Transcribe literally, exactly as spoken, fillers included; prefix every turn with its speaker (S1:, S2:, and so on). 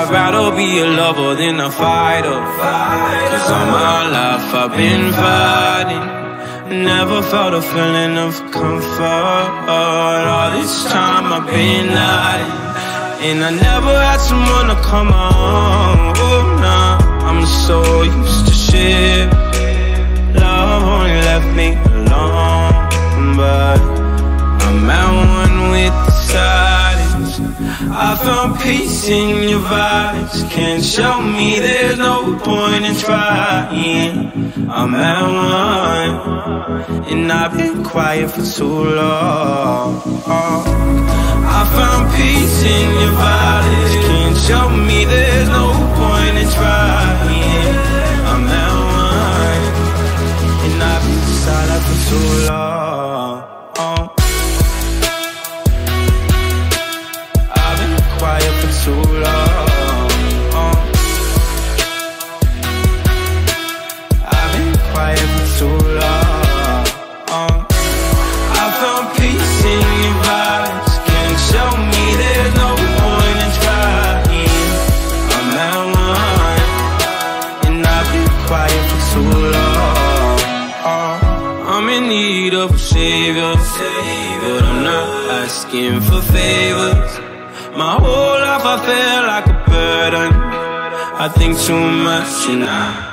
S1: I'd rather be a lover than a fighter. Cause all my life I've been fighting, never felt a feeling of comfort. All this time I've been hiding, and I never had someone to come on. Oh, nah, I'm so used to shit. Love only left me alone, but I'm at one with the silence. I found peace in your vibes. Can't show me there's no point in trying. I'm at one, and I've been quiet for too long. I found peace in your vibes. Can't show me there's no point in trying. I'm at one, and I've been silent for too long. I've been quiet for too long. I've been quiet for too long. I found peace in your vibes. Can't show me there's no point in trying. I'm at one, and I've been quiet for too long. I'm in need of a savior, but I'm not asking for favors. My whole life I feel like a burden. I think too much and I